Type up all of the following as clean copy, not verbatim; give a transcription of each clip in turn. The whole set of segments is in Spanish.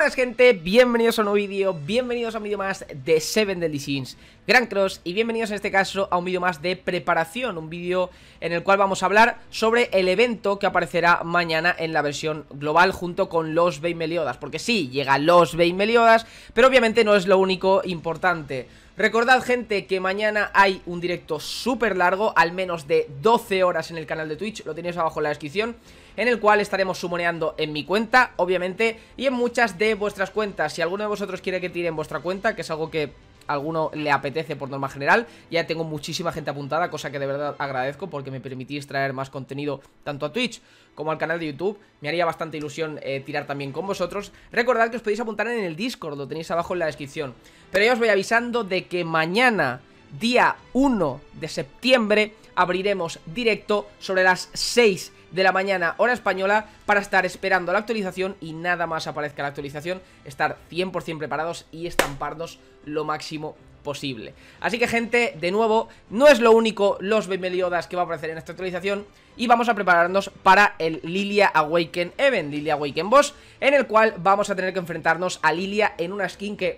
Buenas gente, bienvenidos a un nuevo vídeo, bienvenidos a un vídeo más de 7 Deadly Sins Grand Cross y bienvenidos en este caso a un vídeo más de preparación, un vídeo en el cual vamos a hablar sobre el evento que aparecerá mañana en la versión global junto con los 20 Meliodas, porque sí, llegan los 20 Meliodas, pero obviamente no es lo único importante. Recordad gente que mañana hay un directo súper largo, al menos de 12 horas en el canal de Twitch, lo tenéis abajo en la descripción, en el cual estaremos sumoneando en mi cuenta, obviamente, y en muchas de vuestras cuentas. Si alguno de vosotros quiere que tire en vuestra cuenta, que es algo que a alguno le apetece por norma general, ya tengo muchísima gente apuntada, cosa que de verdad agradezco porque me permitís traer más contenido tanto a Twitch como al canal de YouTube. Me haría bastante ilusión tirar también con vosotros. Recordad que os podéis apuntar en el Discord, lo tenéis abajo en la descripción. Pero ya os voy avisando de que mañana, día 1 de septiembre, abriremos directo sobre las 6 de la mañana, hora española, para estar esperando la actualización y nada más aparezca la actualización, estar 100% preparados y estamparnos lo máximo posible. Así que gente, de nuevo, no es lo único los 20 Meliodas que va a aparecer en esta actualización, y vamos a prepararnos para el Lilia Awaken Event, Lilia Awaken Boss, en el cual vamos a tener que enfrentarnos a Lilia en una skin que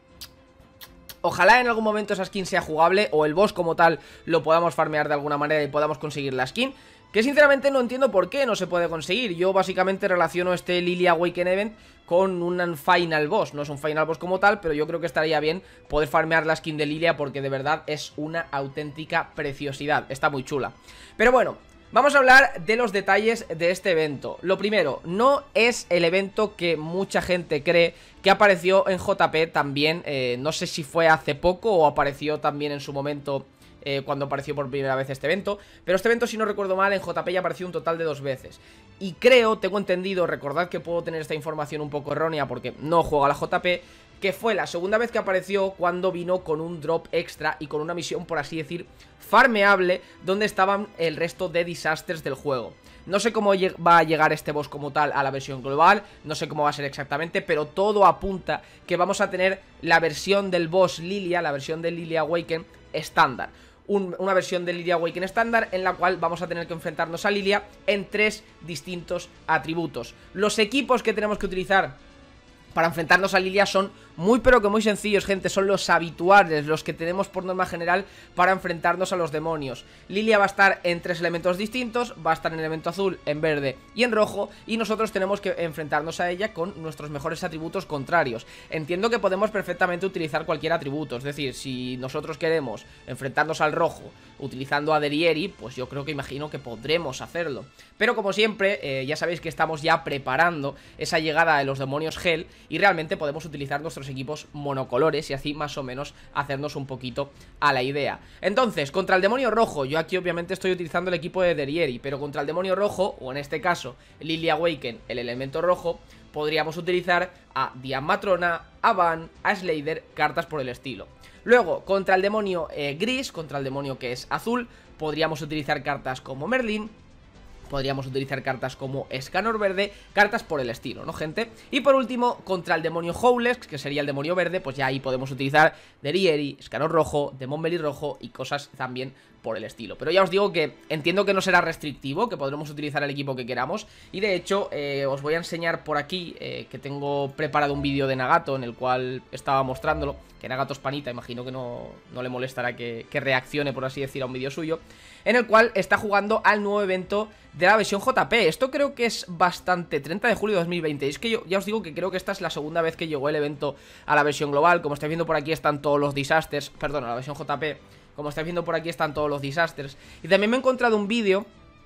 ojalá en algún momento esa skin sea jugable, o el boss como tal lo podamos farmear de alguna manera y podamos conseguir la skin, que sinceramente no entiendo por qué no se puede conseguir. Yo básicamente relaciono este Lilia Awaken Event con un final boss. No es un final boss como tal, pero yo creo que estaría bien poder farmear la skin de Lilia, porque de verdad es una auténtica preciosidad, está muy chula. Pero bueno, vamos a hablar de los detalles de este evento. Lo primero, no es el evento que mucha gente cree, que apareció en JP también, no sé si fue hace poco o apareció también en su momento cuando apareció por primera vez este evento. Pero este evento, si no recuerdo mal, en JP ya apareció un total de 2 veces. Y creo, tengo entendido, recordad que puedo tener esta información un poco errónea porque no juego a la JP, que fue la segunda vez que apareció cuando vino con un drop extra y con una misión, por así decir, farmeable, donde estaban el resto de disasters del juego. No sé cómo va a llegar este boss como tal a la versión global, no sé cómo va a ser exactamente, pero todo apunta que vamos a tener la versión del boss Lilia, la versión de Lilia Awaken estándar. Una versión de Lilia Awaken estándar en la cual vamos a tener que enfrentarnos a Lilia en 3 distintos atributos. Los equipos que tenemos que utilizar para enfrentarnos a Lilia son muy pero que muy sencillos, gente. Son los habituales, los que tenemos por norma general para enfrentarnos a los demonios. Lilia va a estar en 3 elementos distintos, va a estar en elemento azul, en verde y en rojo, y nosotros tenemos que enfrentarnos a ella con nuestros mejores atributos contrarios. Entiendo que podemos perfectamente utilizar cualquier atributo, es decir, si nosotros queremos enfrentarnos al rojo utilizando a Derieri, pues yo creo que imagino que podremos hacerlo. Pero como siempre, ya sabéis que estamos ya preparando esa llegada de los demonios Hell, y realmente podemos utilizar nuestros equipos monocolores y así más o menos hacernos un poquito a la idea. Entonces, contra el demonio rojo, yo aquí obviamente estoy utilizando el equipo de Derieri, pero contra el demonio rojo, o en este caso Lilia Awaken, el elemento rojo, podríamos utilizar a Dian Matrona, a Van, a Slayer, cartas por el estilo. Luego, contra el demonio gris, contra el demonio que es azul, podríamos utilizar cartas como Merlin, podríamos utilizar cartas como Escanor verde, cartas por el estilo, ¿no, gente? Y por último, contra el demonio Howlex, que sería el demonio verde, pues ya ahí podemos utilizar Derieri, Escanor rojo, Demon Belly rojo y cosas también por el estilo. Pero ya os digo que entiendo que no será restrictivo, que podremos utilizar el equipo que queramos. Y de hecho, os voy a enseñar por aquí que tengo preparado un vídeo de Nagato en el cual estaba mostrándolo. Que Nagato es panita, imagino que no le molestará que reaccione, por así decir, a un vídeo suyo, en el cual está jugando al nuevo evento de la versión JP. Esto creo que es bastante, 30 de julio de 2020. Es que yo ya os digo que creo que esta es la segunda vez que llegó el evento a la versión global. Como estáis viendo por aquí están todos los disasters, perdón, a la versión JP. Como estáis viendo por aquí están todos los disasters. Y también me he encontrado un vídeo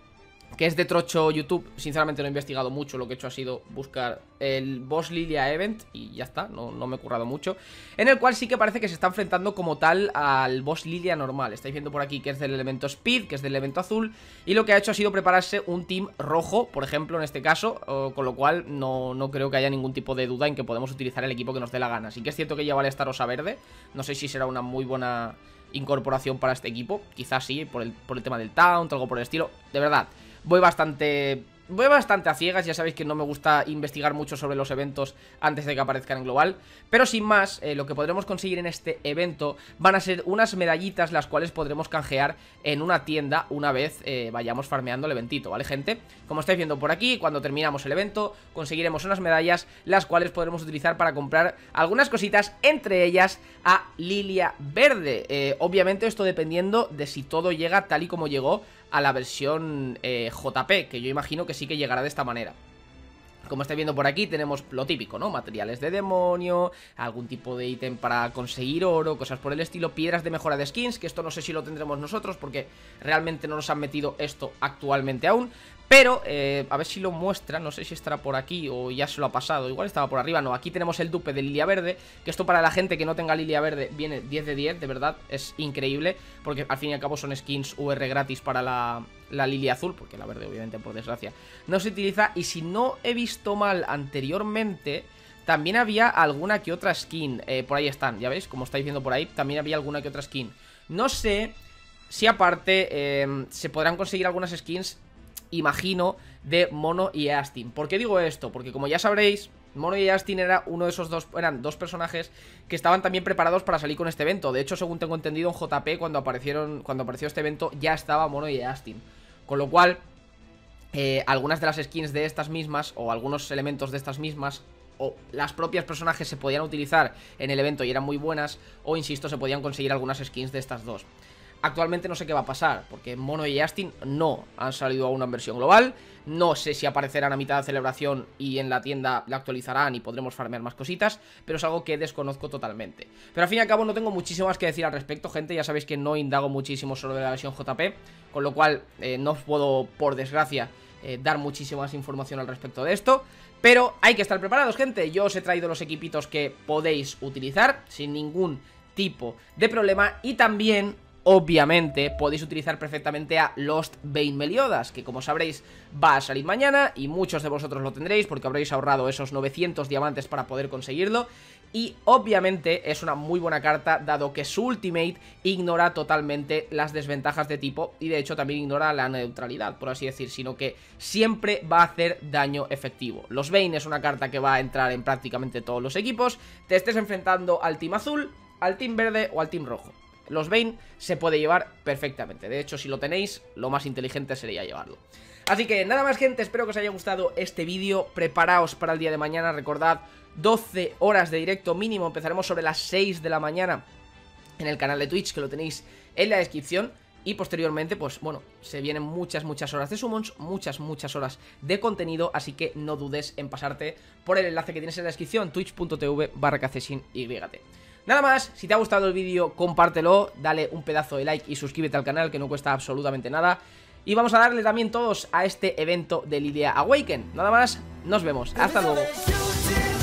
que es de Trocho YouTube. Sinceramente no he investigado mucho, lo que he hecho ha sido buscar el boss Lilia Event y ya está, no me he currado mucho, en el cual sí que parece que se está enfrentando como tal al boss Lilia normal. Estáis viendo por aquí que es del elemento Speed, que es del elemento azul, y lo que ha hecho ha sido prepararse un team rojo, por ejemplo, en este caso, con lo cual no creo que haya ningún tipo de duda en que podemos utilizar el equipo que nos dé la gana. Sí que es cierto que lleva el Starossa verde, no sé si será una muy buena incorporación para este equipo, quizás sí, por el tema del taunt, algo por el estilo. De verdad, voy bastante voy bastante a ciegas, ya sabéis que no me gusta investigar mucho sobre los eventos antes de que aparezcan en global. Pero sin más, lo que podremos conseguir en este evento van a ser unas medallitas, las cuales podremos canjear en una tienda una vez vayamos farmeando el eventito, ¿vale, gente? Como estáis viendo por aquí, cuando terminamos el evento conseguiremos unas medallas, las cuales podremos utilizar para comprar algunas cositas, entre ellas a Lilia Verde. Obviamente esto dependiendo de si todo llega tal y como llegó a la versión JP, que yo imagino que sí que llegará de esta manera. Como estáis viendo por aquí tenemos lo típico, ¿no? Materiales de demonio, algún tipo de ítem para conseguir oro, cosas por el estilo, piedras de mejora de skins, que esto no sé si lo tendremos nosotros porque realmente no nos han metido esto actualmente aún. Pero, a ver si lo muestra, no sé si estará por aquí o ya se lo ha pasado, igual estaba por arriba. No, aquí tenemos el dupe de Lilia Verde, que esto para la gente que no tenga Lilia Verde viene 10 de 10, de verdad, es increíble. Porque al fin y al cabo son skins UR gratis para la Lilia Azul, porque la verde obviamente por desgracia no se utiliza. Y si no he visto mal anteriormente, también había alguna que otra skin, por ahí están, ya veis, como estáis viendo por ahí, también había alguna que otra skin. No sé si aparte se podrán conseguir algunas skins, imagino, de Mono y Eastin. ¿Por qué digo esto? Porque como ya sabréis, Mono y Eastin eran dos personajes que estaban también preparados para salir con este evento. De hecho, según tengo entendido, en JP cuando apareció este evento ya estaba Mono y Eastin. Con lo cual, algunas de las skins de estas mismas, o algunos elementos de estas mismas, o las propias personajes se podían utilizar en el evento y eran muy buenas, o insisto, se podían conseguir algunas skins de estas dos. Actualmente no sé qué va a pasar, porque Mono y Eastin no han salido aún en versión global. No sé si aparecerán a mitad de celebración y en la tienda la actualizarán y podremos farmear más cositas, pero es algo que desconozco totalmente. Pero al fin y al cabo no tengo muchísimo más que decir al respecto, gente. Ya sabéis que no indago muchísimo sobre la versión JP, con lo cual no os puedo, por desgracia, dar muchísima más información al respecto de esto. Pero hay que estar preparados, gente. Yo os he traído los equipitos que podéis utilizar sin ningún tipo de problema. Y también, obviamente, podéis utilizar perfectamente a Lost Vein Meliodas, que como sabréis va a salir mañana y muchos de vosotros lo tendréis porque habréis ahorrado esos 900 diamantes para poder conseguirlo. Y obviamente es una muy buena carta, dado que su ultimate ignora totalmente las desventajas de tipo y de hecho también ignora la neutralidad, por así decir, sino que siempre va a hacer daño efectivo. Los Vayne es una carta que va a entrar en prácticamente todos los equipos, te estés enfrentando al team azul, al team verde o al team rojo. Los Vayne se puede llevar perfectamente. De hecho, si lo tenéis, lo más inteligente sería llevarlo. Así que nada más, gente, espero que os haya gustado este vídeo. Preparaos para el día de mañana, recordad, 12 horas de directo mínimo. Empezaremos sobre las 6 de la mañana en el canal de Twitch, que lo tenéis en la descripción. Y posteriormente, pues bueno, se vienen muchas horas de summons, muchas horas de contenido. Así que no dudes en pasarte por el enlace que tienes en la descripción, twitch.tv/CacesinYT. Nada más, si te ha gustado el vídeo, compártelo, dale un pedazo de like y suscríbete al canal, que no cuesta absolutamente nada. Y vamos a darle también todos a este evento de Lilia Awaken. Nada más, nos vemos, hasta luego.